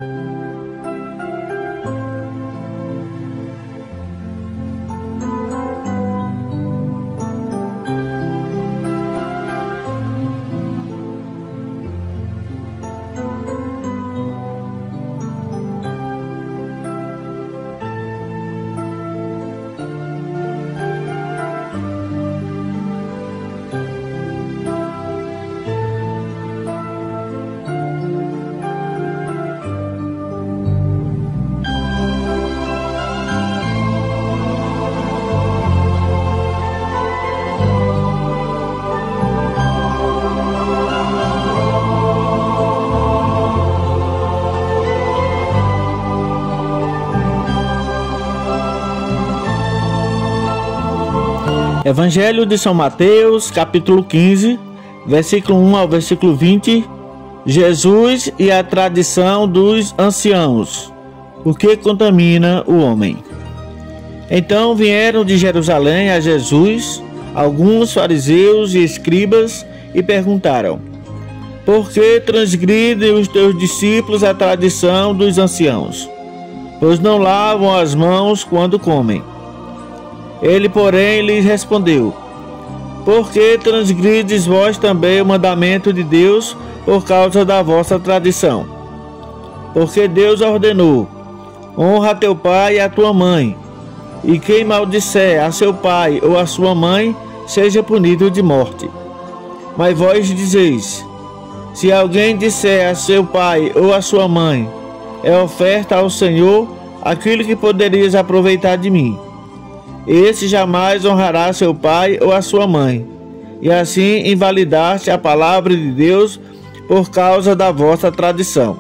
Evangelho de São Mateus, capítulo 15, versículo 1 ao versículo 20. Jesus e a tradição dos anciãos, o que contamina o homem. Então vieram de Jerusalém a Jesus alguns fariseus e escribas e perguntaram: por que transgridem os teus discípulos a tradição dos anciãos? Pois não lavam as mãos quando comem. Ele, porém, lhes respondeu: por que transgrides vós também o mandamento de Deus por causa da vossa tradição? Porque Deus ordenou: honra teu pai e a tua mãe, e quem maldisser a seu pai ou a sua mãe seja punido de morte. Mas vós dizeis: se alguém disser a seu pai ou a sua mãe, é oferta ao Senhor aquilo que poderias aproveitar de mim, esse jamais honrará seu pai ou a sua mãe, e assim invalidaste a palavra de Deus por causa da vossa tradição.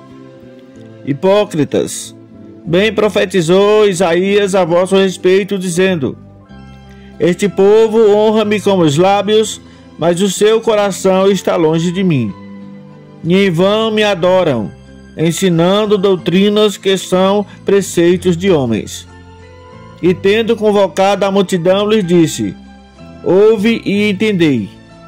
Hipócritas, bem profetizou Isaías a vosso respeito, dizendo: este povo honra-me com os lábios, mas o seu coração está longe de mim. E em vão me adoram, ensinando doutrinas que são preceitos de homens. E tendo convocado a multidão, lhes disse: ouve e entendei.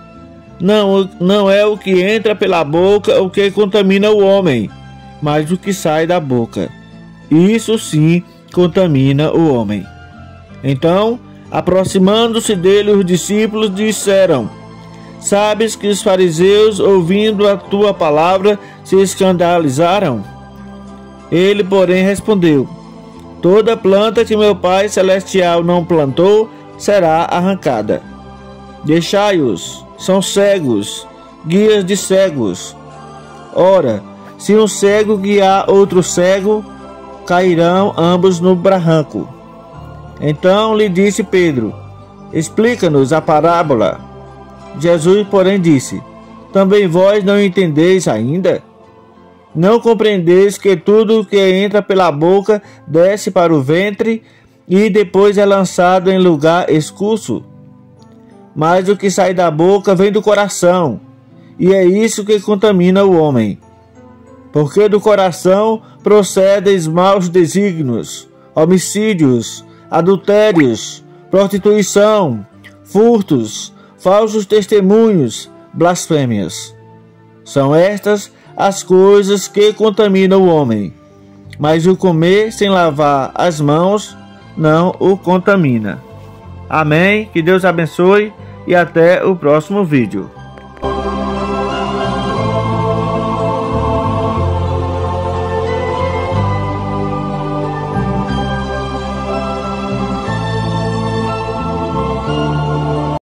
Não é o que entra pela boca o que contamina o homem, mas o que sai da boca. Isso sim contamina o homem. Então, aproximando-se dele, os discípulos disseram: sabes que os fariseus, ouvindo a tua palavra, se escandalizaram? Ele, porém, respondeu: toda planta que meu Pai Celestial não plantou será arrancada. Deixai-os, são cegos, guias de cegos. Ora, se um cego guiar outro cego, cairão ambos no barranco. Então lhe disse Pedro: explica-nos a parábola. Jesus, porém, disse: também vós não entendeis ainda? Não compreendeis que tudo que entra pela boca desce para o ventre e depois é lançado em lugar escuso? Mas o que sai da boca vem do coração, e é isso que contamina o homem. Porque do coração procedem maus desígnios, homicídios, adultérios, prostituição, furtos, falsos testemunhos, blasfêmias. São estas as coisas que contaminam o homem, mas o comer sem lavar as mãos não o contamina. Amém? Que Deus abençoe e até o próximo vídeo.